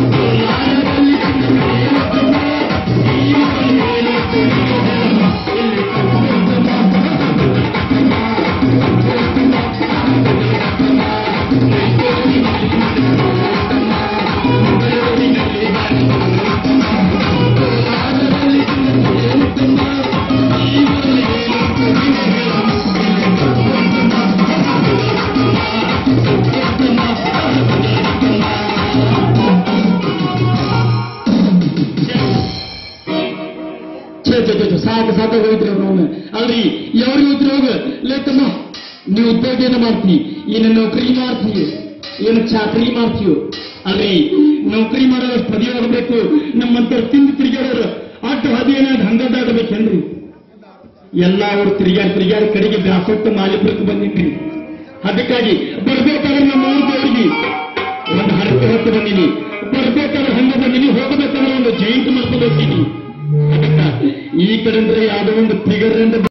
ಸಾಕ ಹೋಯ್ತ್ರಿ ಅವ್ರನ್ನ ಅಲ್ರಿ ಯಾವ್ರಿಗೆ ಹೋಗ್ರಿ ಹೋಗ ಲೇತಮ್ಮ ನೀವು ಉದ್ಯೋಗ ಏನು ಮಾಡ್ತೀವಿ ಏನು ನೌಕರಿ ಮಾಡ್ತೀವಿ ಏನು ಚಾಕರಿ ಮಾಡ್ತೀವಿ ಅಲ್ರಿ ನೌಕರಿ ಮಾಡೋರು ಪದಿ ಆಗಬೇಕು ನಮ್ಮಂತ ತಿಂದು ತಿರುಗಾಡೋರು ಅಡ್ಡ ಹದಿಯೇನಾದ ಹಂಗದಾಗಬೇಕೇನ್ರಿ ಎಲ್ಲ ಅವರು ತಿರುಗಾಡಿ ಕಡೆಗೆ ಬ್ಯಾಸೊಟ್ಟು ಮಾಲಿಪುರಕ್ಕೆ ಬಂದಿನ್ರಿ ಅದಕ್ಕಾಗಿ ಬರ್ಬೇಕಾದ್ರೆ ನಮ್ಮ ಊರಿಗೆ ಒಂದು ಹರಕೆ ಹೊತ್ತು ಬಂದೀನಿ ಬರ್ಬೇಕಾದ್ರೆ ಹಂಗ ಬಂದೀನಿ ಹೋಗಬೇಕಾದ್ರೆ ಒಂದು ಜೈಂಟ್ ಮಾಡ್ಕೊಂಡು ಹೋಗ್ತೀನಿ ಅದಕ್ಕ ಈ ಕಡೆ ಅಂದ್ರೆ ಯಾವುದೋ ಒಂದು ಫಿಗರ್